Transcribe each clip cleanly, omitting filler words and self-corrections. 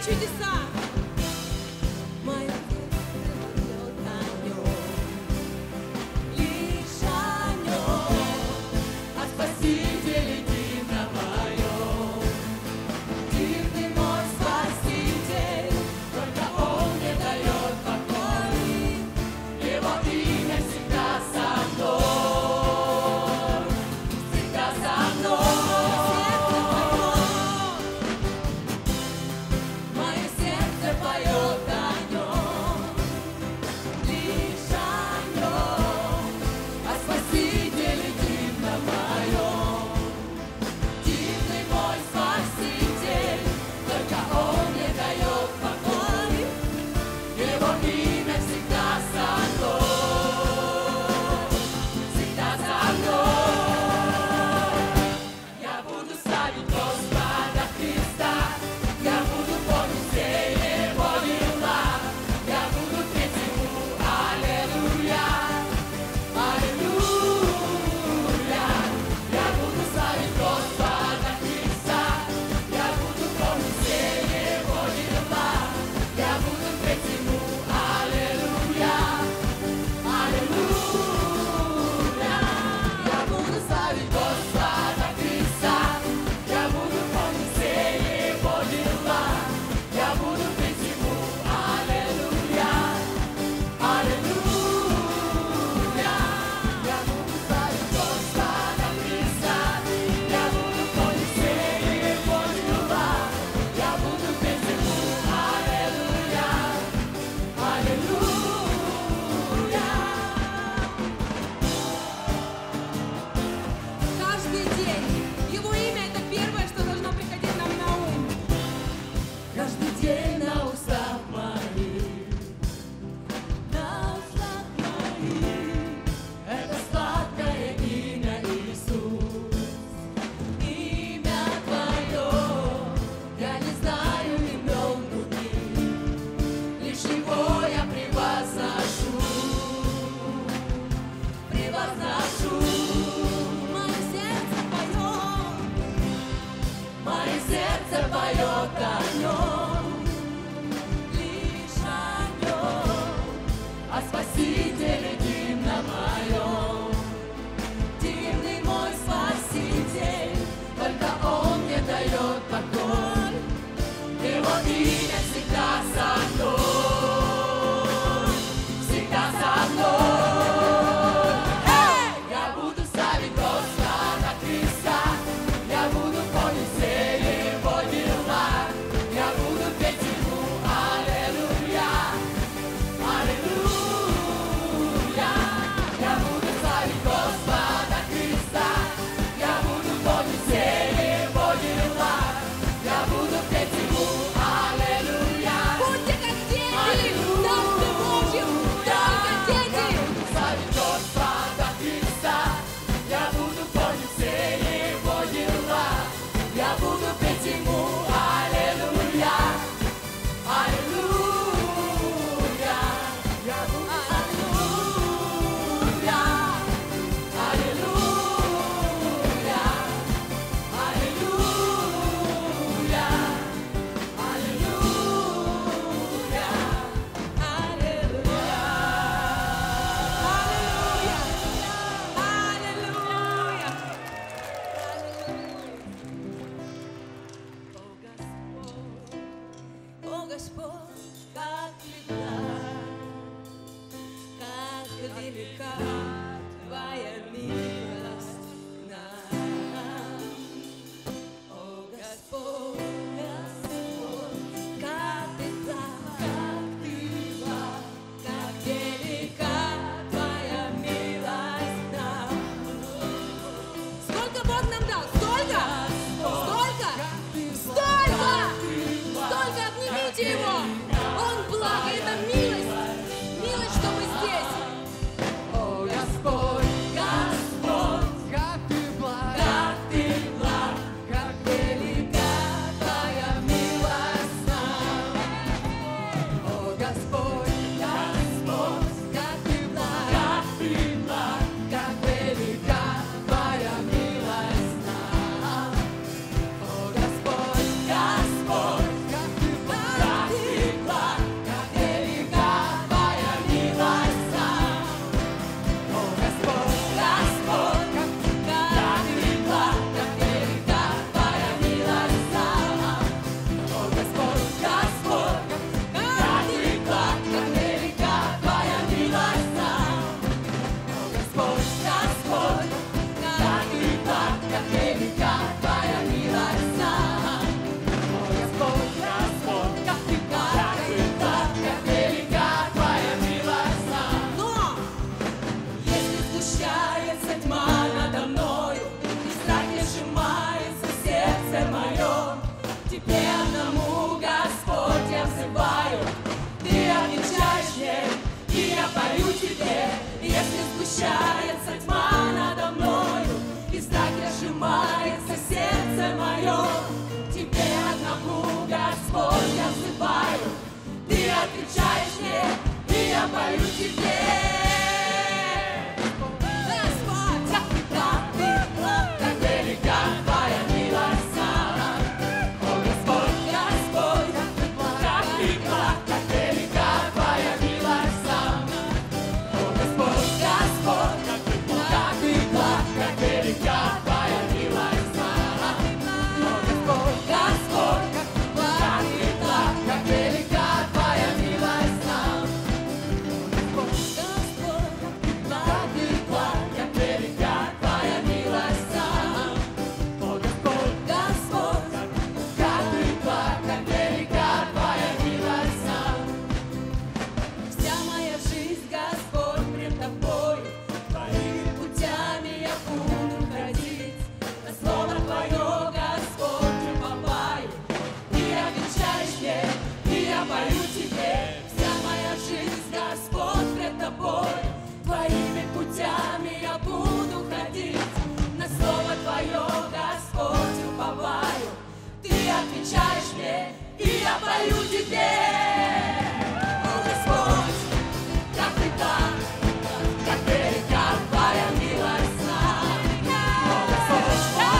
чудеса. Мое сердце поет о нем, лишь о нем, о Спасителе дивном моем. Дивный мой Спаситель, только Он мне дает покой, Его имя всегда со мной, всегда со мной. Мое сердце сгущается тьма надо мною, и страх не сжимается сердце мое. Тебе одному, Господь, я взываю, Ты отвечаешь мне, и я пою Тебе. Если сгущается тьма надо мною, и страх не сжимается сердце мое, Тебе одному, Господь, я взываю, Ты отвечаешь мне, и я пою Тебе. Господь, как велика Твоя милость, о Господь, Господь, как велика Твоя милость, о Господь, Господь, как велика Твоя милость, о Господь, Господь, как велика Твоя милость, Твоими путями я буду ходить, на слово Твое, Господь, уповаю. Ты отвечаешь мне, и я пою Тебе. О, Господь, как Ты как велика Твоя милость. О, Господь,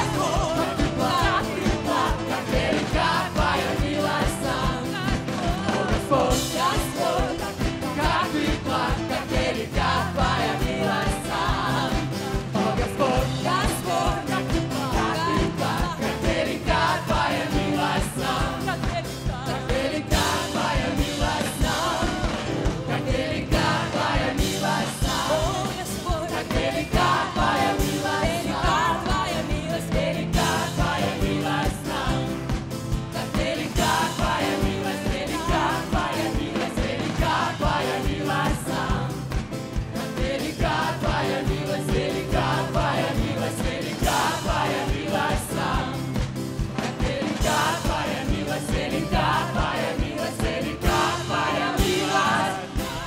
как велика Твоя милость. О, Господь, Господь, как велика Твоя милость. О, Господь, Господь, как велика Твоя милость. Как велика Твоя милость. Как велика Твоя милость. О, Господь, как велика Твоя милость. Велика Твоя милость. Как велика Твоя милость. Велика Твоя милость. Велика Твоя милость. Велика Твоя милость, велика Твоя милость, велика Твоя милость. Как велика Твоя милость, велика Твоя милость, велика Твоя милость.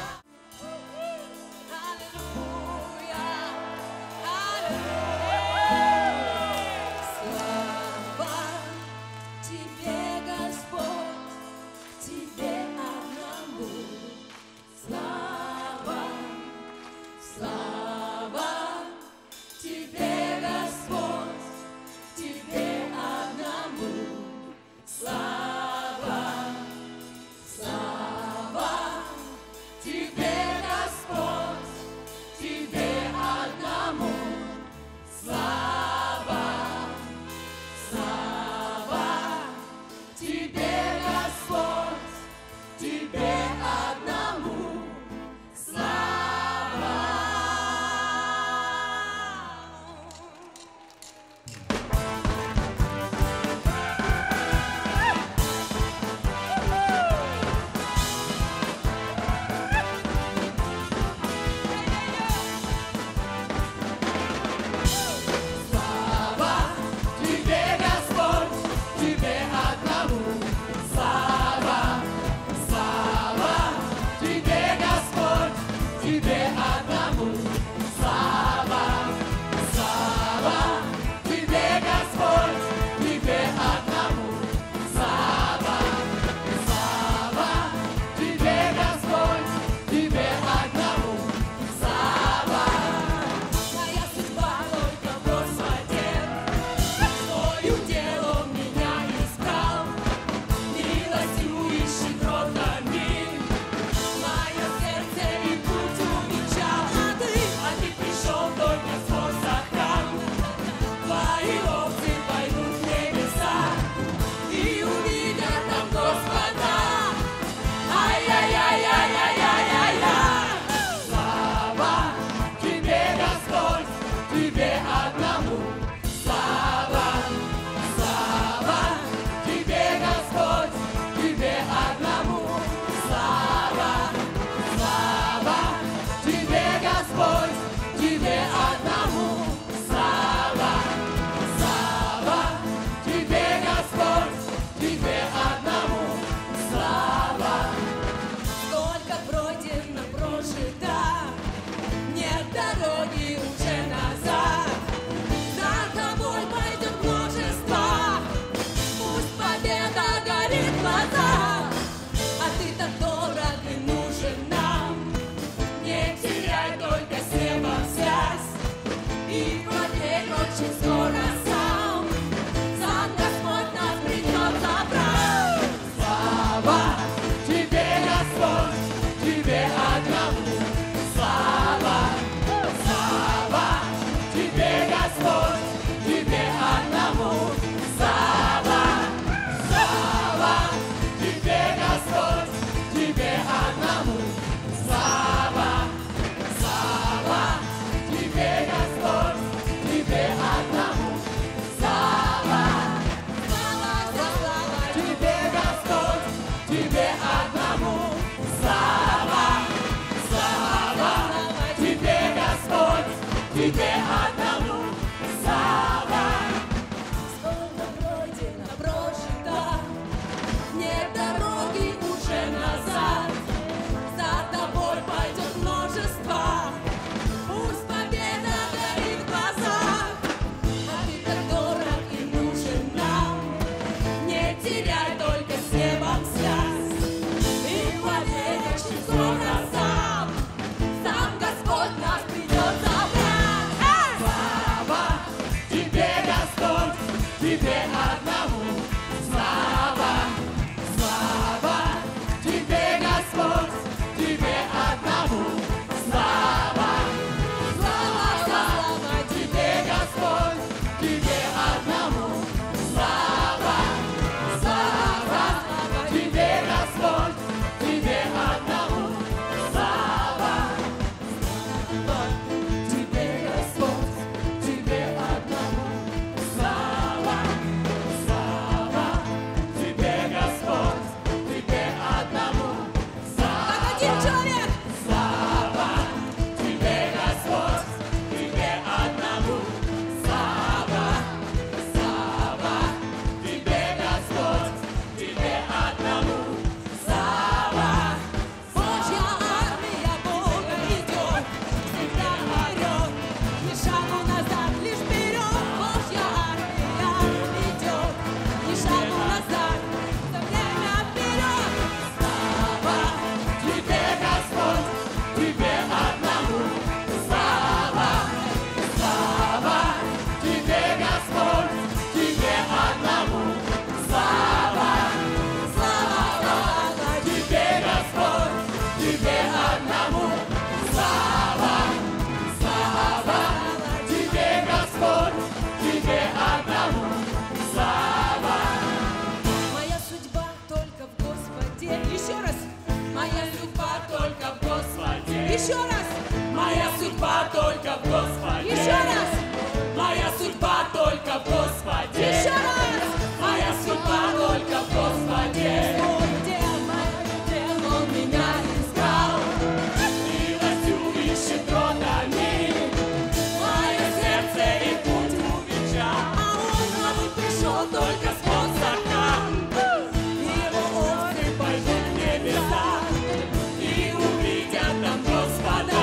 Аллилуйя, аллилуйя. Слава Тебе, Господь, Тебе одному. Слава Тебе, Господь, Тебе одному. Слава Тебе, Господь, Тебе одному. Слава Тебе, Господь, Тебе одному. Тебе тебе одному слава. Сколько пройдено, прожито, нет дороги уже назад. За тобой пойдет множество, пусть победа горит в глазах. А ты так дорог и нужен нам, не теряй только с небом связь. И владеющий скоро сам Господь нас придет забрать. Слава тебе, Господь, тебе одному слава. Слава тебе, Господь, тебе одному слава. Слава, слава тебе, Господь, тебе одному слава. Слава тебе, Господь, тебе одному слава. Тебе, Господь, тебе одному слава. Слава тебе, Господь, тебе одному слава. Как один человек. Слава тебе, Господь, тебе одному слава. Слава тебе, Господь, тебе одному слава. Божья армия Бога идет, всегда орет, ни шагу назад, лишь вперед. Божья армия идет, ни шагу назад, все время вперед. Слава тебе, Господь, тебе одному слава. Слава тебе, Господь, тебе одному слава. Слава тебе, Господь, тебе одному слава. Слава тебе, Господь, тебе одному слава. Моя судьба только в Господе. Еще раз. Моя судьба только в Господе. Еще раз. Моя судьба только в Господе. Еще раз. Моя судьба только в Господе. Еще раз. Моя судьба только в Господе. Он меня искал, милостью ищет трудами. Мое сердце и путь увенчал, а он пришел только с посохом. Его овцы пойдут в небеса и увидят там Господа.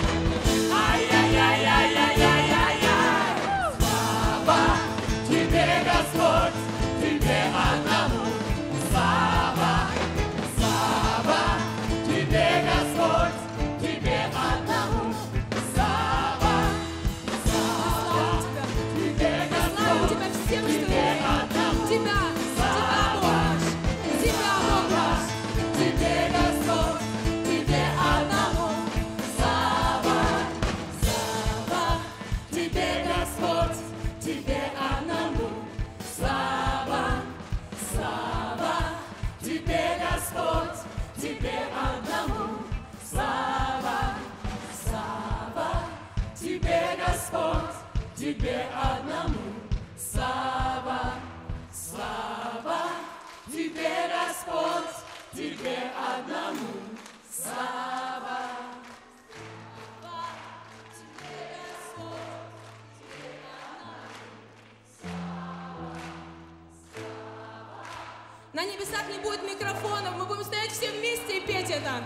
Ай-яй-яй-яй-яй-яй-яй. Слава тебе, Господь, тебе одному слава. Слава тебе, Господь, тебе одному слава. Слава тебе, Господь, тебе одному Тебя, слава. тебя, Бог наш. Тебе, Господь, тебе одному слава. Слава тебе, Господь, тебе одному слава. Слава тебе, Господь, тебе одному слава. Слава тебе, Господь, тебе одному слава. Слава тебе, Господь, тебе одному слава. На небесах не будет микрофонов, мы будем стоять все вместе и петь это.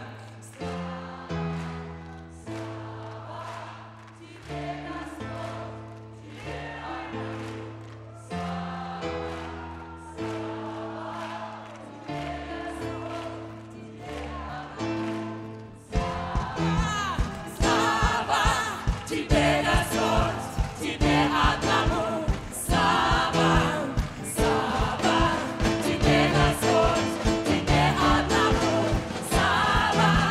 Слава тебе, Господь, тебе одному слава. Слава тебе, Господь, тебе одному слава.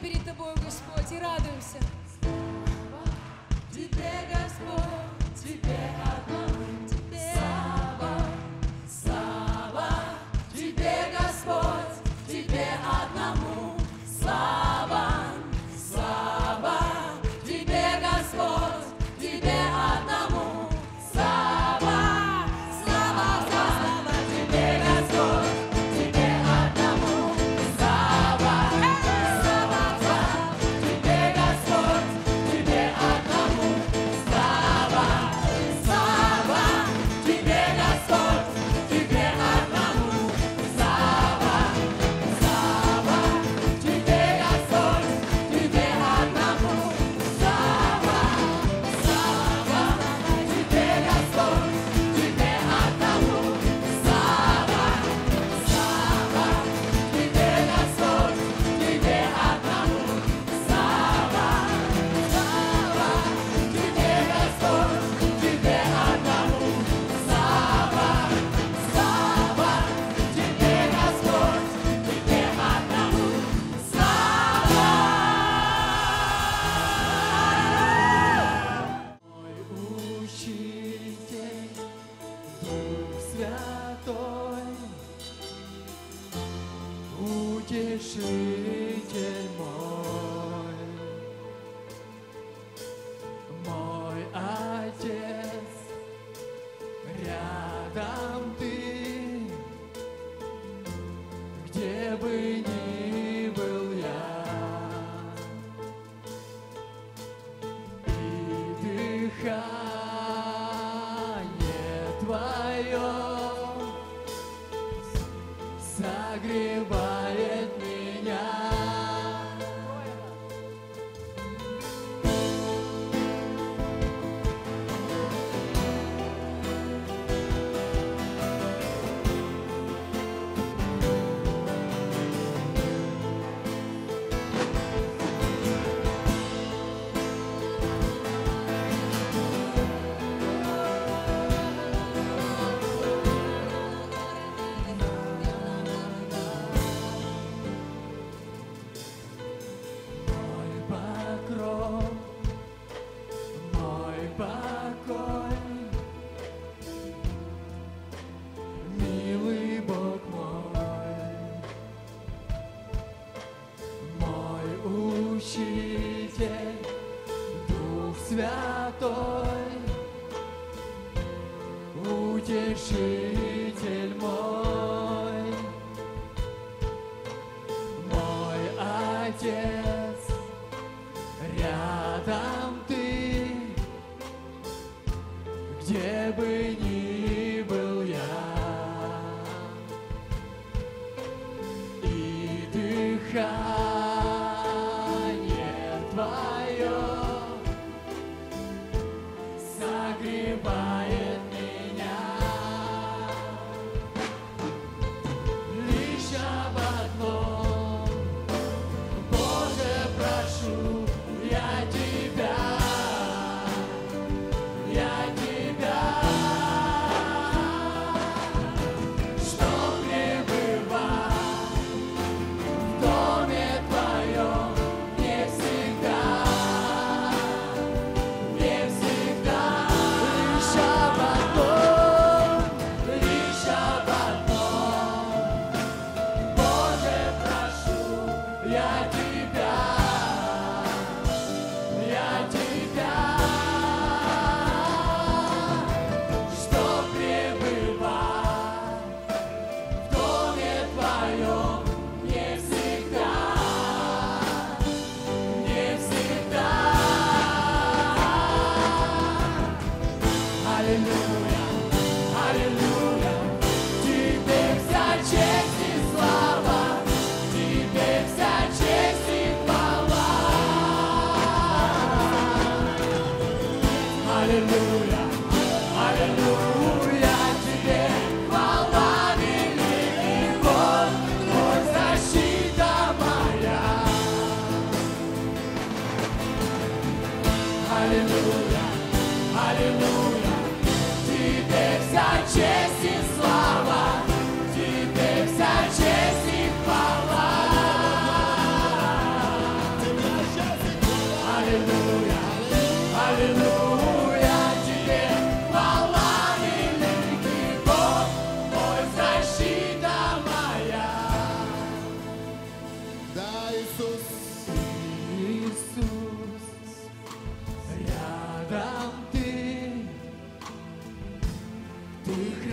перед Тобой, Господь, и радуемся. Тебе, Господь, Тебе одному, слава, слава. Тебе, Господь, Тебе одному, слава, слава. Тебе, Господь, Тебе одному, слава, слава, слава. Тебе, Господь, Тебе одному, слава, слава, слава. Тебе, Господь, Тебе одному, слава, слава. Тебе, Господь, Тебе одному, слава, слава. Тебе, Господь, Тебе одному, слава, слава. Тебе, Господь, Тебе одному, слава, слава. Тебе, Господь, Тебе одному, слава, слава. Тебе, Господь, Тебе одному, слава, слава. Тебе, Господь, Тебе одному, слава. Мой учитель, Дух Святой, утешитель мой Отец, рядом Ты, где бы ни был я, и дыхание Твое согревает меня.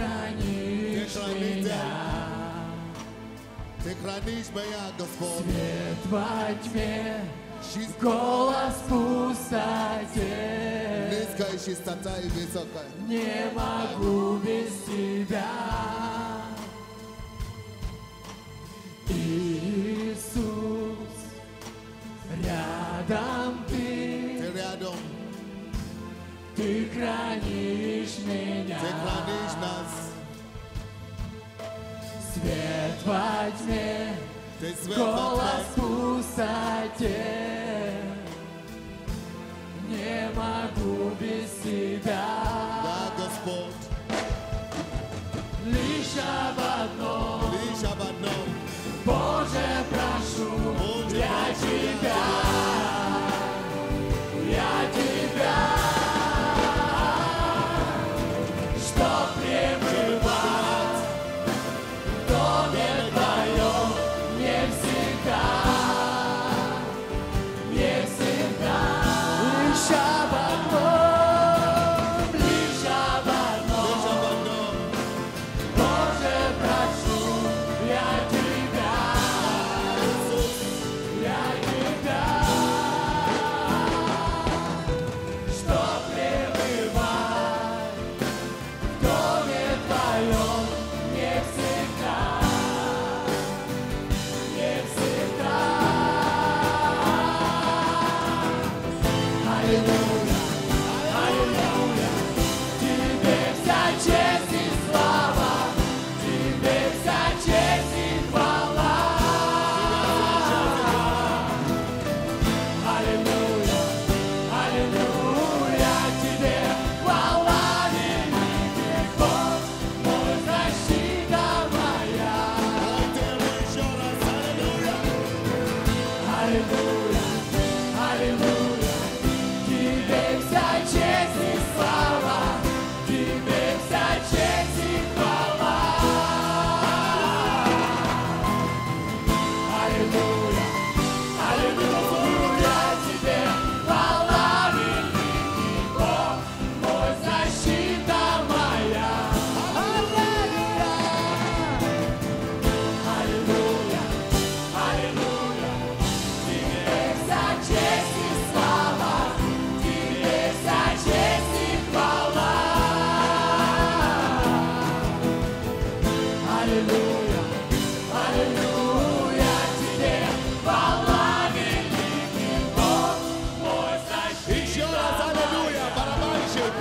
хранишь меня. Ты хранишь меня, Господь. Свет во тьме, Чист- голос в пустоте. Низкая чистота и высокая. Не могу без тебя. Иисус, рядом Ты ты, рядом. ты хранишь меня. Ты хранишь нас. Свет во тьме, Ты свет голос в во пустоте. Не могу без тебя. Да, Господь. Лишь об одном, Лишь об одном. Боже, прошу, Боже, я прошу тебя, чтоб пребывать в доме Твоем не всегда, не всегда. Лишь об одном, Лишь об одном. Боже, прошу, я тебя, чтоб пребывать в доме Твоем не всегда, не всегда. Аллилуйя, аллилуйя, Тебе вся честь и слава, Тебе вся честь и хвала. Аллилуйя, аллилуйя, Тебе хвала, великий Бог, мой защита моя. Еще раз. Аллилуйя. Аллилуйя, аллилуйя, Тебе вся честь и слава, Тебе вся честь и хвала. Аллилуйя, аллилуйя, Тебе хвала, великий Бог, мой защита моя. Аллилуйя, аллилуйя, Тебе вся честь и слава, Тебе вся честь и хвала. Аллилуйя, аллилуйя, Тебе хвала, великий Бог, мой защита. Еще раз. Аллилуйя. Барабанщик.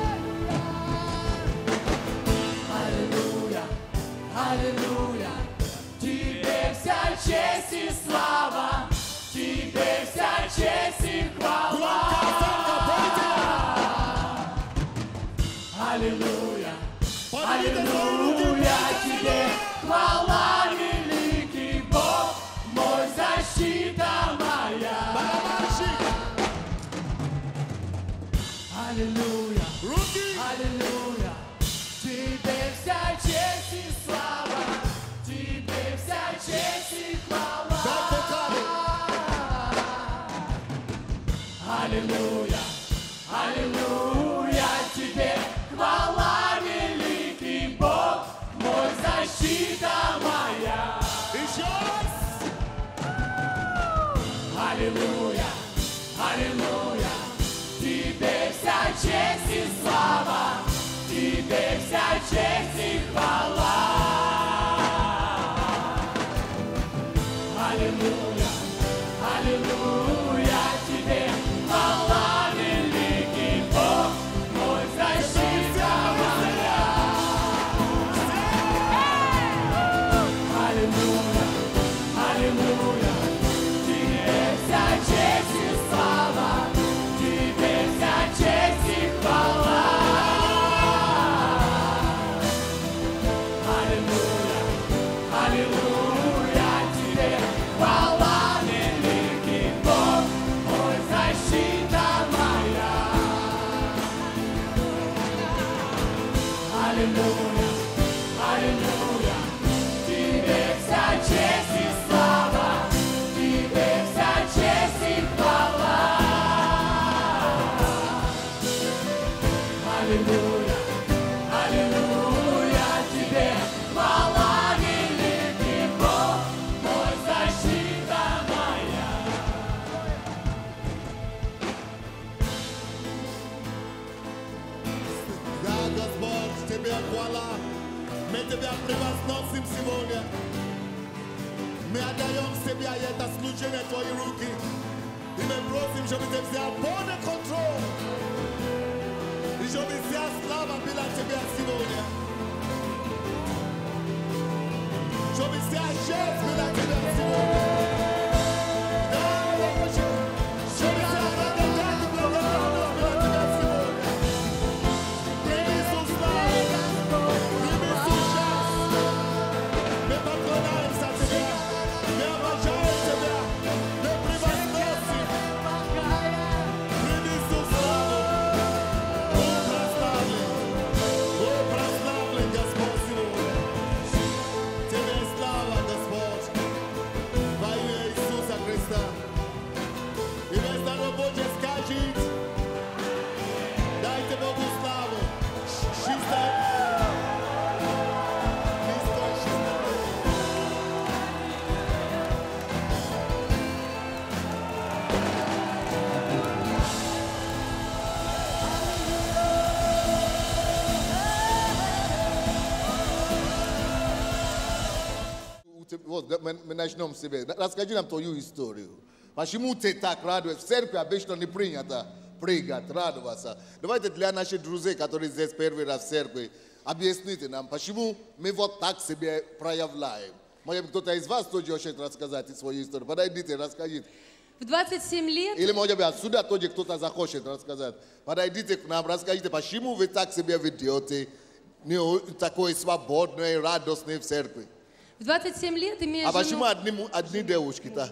Аллилуйя, аллилуйя, Тебе вся честь и слава, Тебе вся честь и хвала. Аллилуйя, аллилуйя, Тебе хвала, великий Бог, мой защита моя. Барабанщик. Аллилуйя, Руки. аллилуйя, Тебе вся честь и слава, Тебе вся честь и хвала. Дай вокалы. Аллилуйя, аллилуйя, Тебе хвала, великий Бог, мой защита моя. Еще раз. Аллилуйя, аллилуйя, Тебе вся честь и слава, Тебе вся честь и хвала. Аллилуйя, аллилуйя, Тебе хвала, великий Бог, мой защита моя. Аллилуйя, аллилуйя, Тебе вся честь и слава, Тебе вся честь и хвала. Аллилуйя, аллилуйя, Тебе хвала, великий Бог, мой защита моя. Аллилуйя, аллилуйя, Тебе вся честь и слава, Тебе вся честь и хвала. Аллилуйя, аллилуйя, Мы Тебя превозносим сегодня. Мы отдаем себя и это служение в Твои руки. И мы просим, чтобы Ты взял полный контроль. И чтобы вся слава была Тебе сегодня. Чтобы вся честь была Тебе сегодня. Вот, мы начнем с себя. Расскажи нам твою историю. Почему ты так радуешься? В церкви обычно не принято прыгать, радоваться. Давайте для наших друзей, которые здесь первый раз в церкви, объясните нам, почему мы вот так себя проявляем. Может быть, кто-то из вас тоже хочет рассказать свою историю. Подойдите, расскажите. В 27 лет... Или, может быть, отсюда тоже кто-то захочет рассказать. Подойдите к нам, расскажите, почему вы так себя ведете, такой свободный, радостный в церкви. В 27 лет, имея почему жену... одни девушки-то?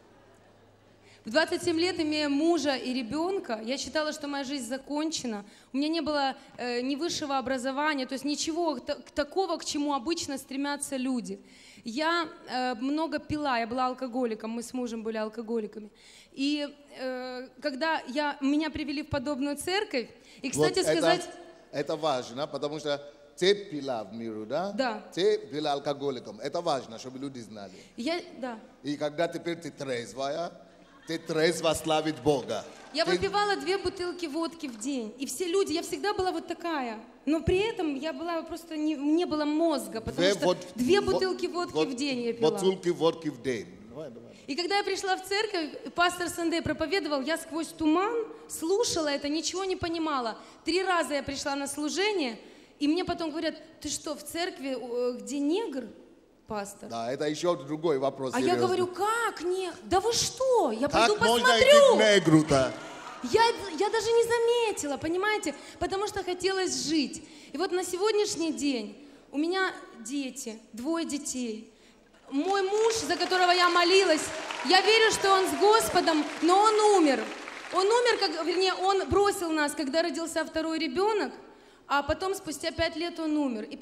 В 27 лет, имея мужа и ребенка, я считала, что моя жизнь закончена. У меня не было ни высшего образования, то есть ничего такого, к чему обычно стремятся люди. Я много пила, я была алкоголиком, мы с мужем были алкоголиками. И когда меня привели в подобную церковь, и, кстати вот сказать... Это важно, потому что ты пила в миру, да? Да. Ты была алкоголиком. Это важно, чтобы люди знали. Да. И когда теперь ты трезвая, ты трезво славить Бога. Я выпивала 2 бутылки водки в день. И все люди, я всегда была вот такая. Но при этом я была просто, не было мозга, потому что 2 бутылки водки в день я пила. Бутылки водки в день. Давай. И когда я пришла в церковь, пастор Сандей проповедовал, я сквозь туман слушала это, ничего не понимала. 3 раза я пришла на служение, и мне потом говорят, ты что, в церкви, где негр, пастор? Да, это еще другой вопрос. А серьезный. я говорю, как нет? Да вы что? Я как пойду можно посмотрю. Идти к негру-то? Я даже не заметила, понимаете? Потому что хотелось жить. И вот на сегодняшний день у меня дети, 2 детей. Мой муж, за которого я молилась, я верю, что он с Господом, но он умер. Он умер, он бросил нас, когда родился 2-й ребенок, а потом спустя 5 лет он умер. И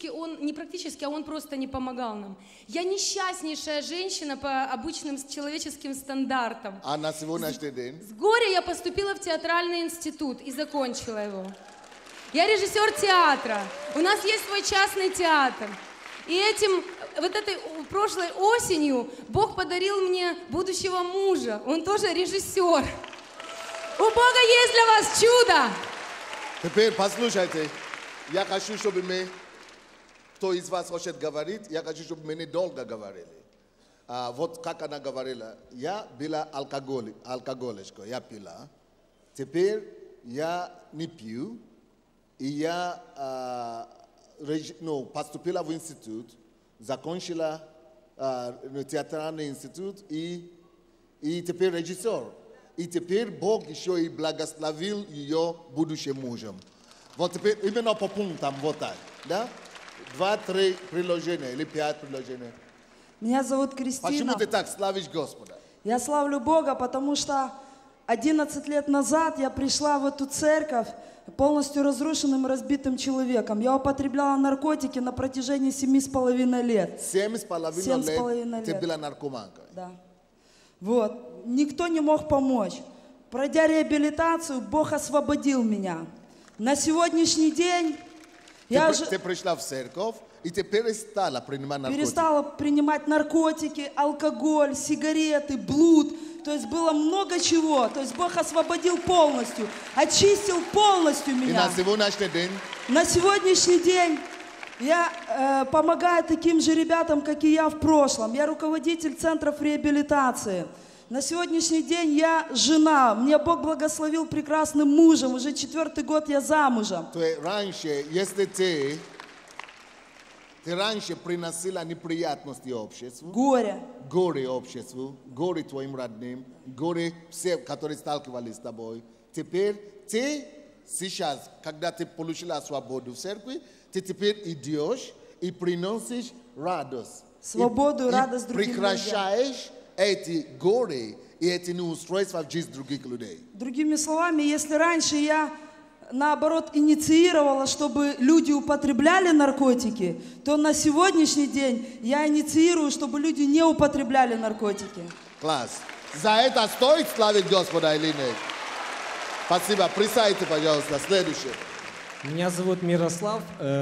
он просто не помогал нам. Я несчастнейшая женщина по обычным человеческим стандартам. А на сегодняшний день? С горя я поступила в театральный институт и закончила его. Я режиссер театра. У нас есть свой частный театр. И этой прошлой осенью Бог подарил мне будущего мужа. Он тоже режиссер. У Бога есть для вас чудо. Теперь послушайте, я хочу, чтобы кто из вас хочет говорить, я хочу, чтобы мы недолго говорили. Вот как она говорила, я была алкоголичка, я пила. Теперь я не пью, и я поступила в институт, закончила театральный институт и теперь режиссер. И теперь Бог еще и благословил ее будущим мужем. Вот теперь именно по пунктам вот так, да? 2-3 приложения или 5 приложений. Меня зовут Кристина. Почему ты так славишь Господа? Я славлю Бога, потому что 11 лет назад я пришла в эту церковь полностью разрушенным и разбитым человеком. Я употребляла наркотики на протяжении 7,5 лет. 7,5 лет ты была наркоманкой? Да. Вот. Никто не мог помочь. Пройдя реабилитацию, Бог освободил меня. На сегодняшний день ты пришла в церковь и ты перестала принимать наркотики? Перестала принимать наркотики, алкоголь, сигареты, блуд. То есть было много чего. То есть Бог освободил полностью, очистил полностью меня. И на сегодняшний день? На сегодняшний день Я помогаю таким же ребятам, как и я в прошлом. Я руководитель центров реабилитации. На сегодняшний день я жена. Мне Бог благословил прекрасным мужем. Уже 4-й год я замужем. То есть раньше, если ты раньше приносила неприятности обществу, Горе. горе обществу, горе твоим родным, горе всем, которые сталкивались с тобой, теперь ты сейчас, когда ты получила свободу в церкви, ты теперь идешь и приносишь радость. Свободу и радость и другим прекращаешь эти горе и эти неустройства в жизни других людей. Другими словами, если раньше я, наоборот, инициировала, чтобы люди употребляли наркотики, то на сегодняшний день я инициирую, чтобы люди не употребляли наркотики. Класс. За это стоит славить Господа или нет? Спасибо. Присядьте, пожалуйста. Следующее. Меня зовут Мирослав.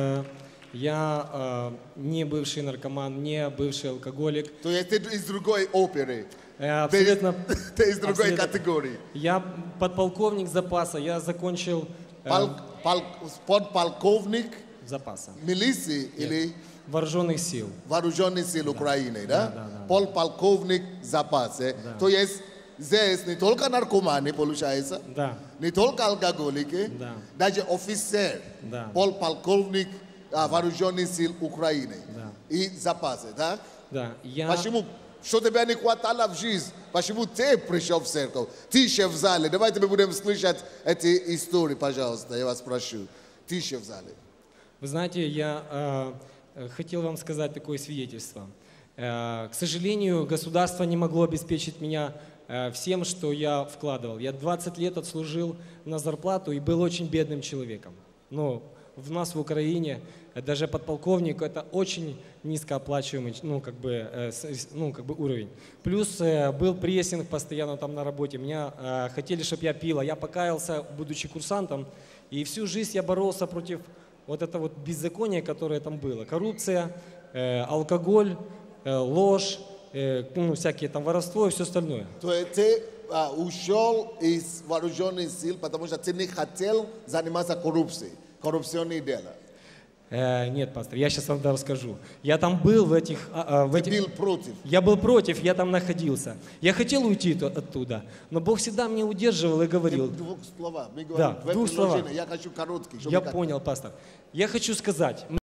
Я не бывший наркоман, не бывший алкоголик. То есть ты из другой оперы. Абсолютно. Ты из другой абсолютно. категории. Я подполковник запаса. Я закончил Подполковник запаса. милиции или Вооруженных сил. вооруженных сил Украины, да? Да. Подполковник запаса. То есть здесь не только наркоманы, получается, Да. не только алкоголики, Да. даже офицер, Да. подполковник вооруженных сил Украины Да. и запасы, да? Да. Я... Почему? Что тебя не хватало в жизни? Почему ты пришел в церковь? Тише в зале. Давайте мы будем слышать эти истории, пожалуйста, я вас прошу. Тише в зале. Вы знаете, я хотел вам сказать такое свидетельство. К сожалению, государство не могло обеспечить меня всем, что я вкладывал. Я 20 лет отслужил на зарплату и был очень бедным человеком. Но в нас в Украине даже подполковник это очень низкооплачиваемый уровень. Плюс был прессинг постоянно там на работе. Меня хотели, чтобы я пил, а я покаялся, будучи курсантом. И всю жизнь я боролся против вот этого вот беззакония, которое там было. Коррупция, алкоголь, ложь, всякие там воровство и все остальное. То есть ты ушел из вооруженных сил, потому что ты не хотел заниматься коррупцией, коррупционные дела. Нет, пастор, я сейчас вам расскажу. Я там был в этих... Ты был против. Я был против, я там находился. Я хотел уйти оттуда, но Бог всегда меня удерживал и говорил. В двух словах. Мы Да, говорим, в двух словах. Я хочу короткий. Я понял, пастор. Я хочу сказать...